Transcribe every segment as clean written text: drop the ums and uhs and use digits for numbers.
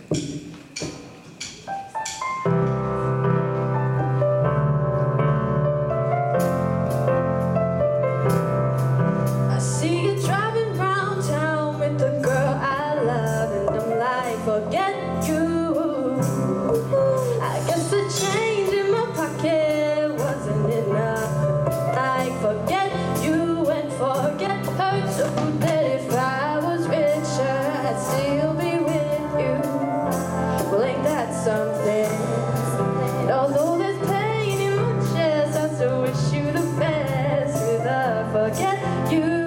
I see you driving round town with the girl I love, and I'm like, forget you. I guess the change in my pocket wasn't enough. I forget you and forget her too. That if I was richer, I'd still be with you. Well, ain't that something? And although there's pain in my chest, I still wish you the best. With a forget you.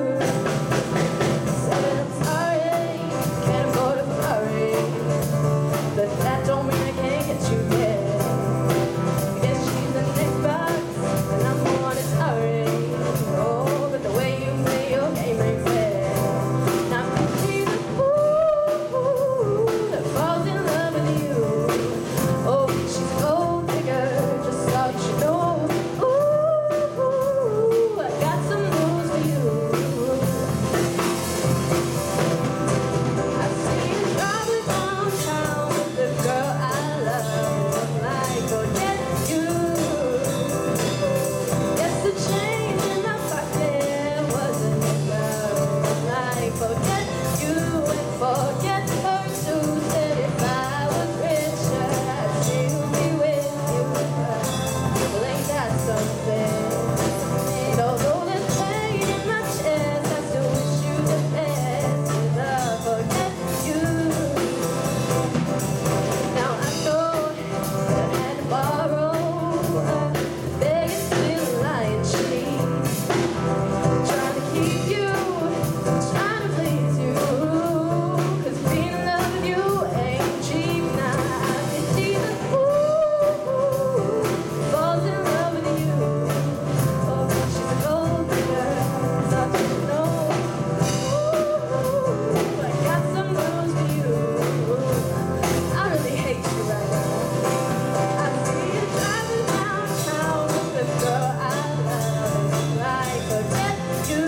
Said I'm sorry, can't afford a Ferrari, but that don't mean I can't get you there. I guess she's the next box, and I'm the one that's sorry. Oh, but the way you play your game ain't fair. And I'm picking a fool that falls in love with you. Oh, she's a gold digger, just so you should know. Ooh, I got some news for you. I see you driving down town with the girl I love, and I'm like, forget you. Guess the change in my pocket wasn't enough. I'm like, forget you and forget her too. Said if I was richer, I'd still be with you. Well, ain't that something? And although there's pain in my chest, I still wish you the best. With a forget you. Now I know that I had to borrow a biggest little lying cheese, trying to keep you, trying to please you. 'Cause being in love with you ain't cheap. Now I can see the fool falls in love with you. Oh, she's a gold digger, thought you should know. Ooh, I got some news for you. I really hate you right now. I see you driving down town with the girl I love, and I'm like, forget you.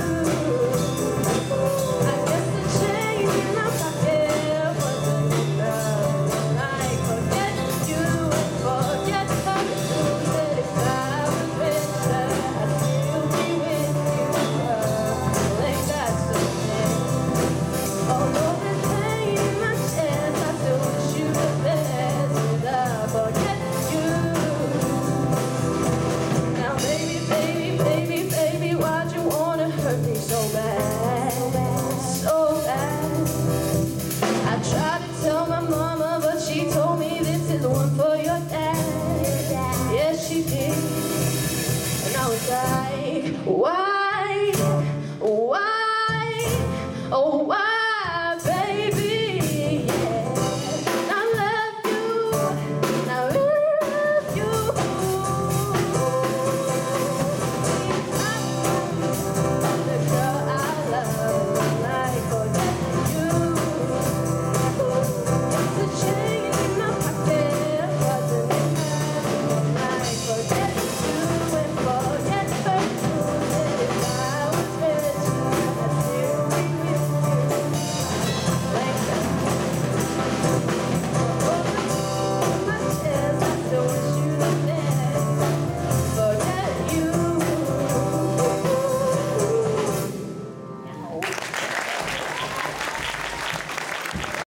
I guess the change in my pocket wasn't enough. I'm like, forget you and forget her too. Said if I was richer, I'd still be with you. Well, ain't that something? Although there's pain in my chest, I still wish you the best. With a forget you. Now baby, baby, baby, baby, why'd you wanna hurt me so bad? So bad. I tried to tell my mama, but she told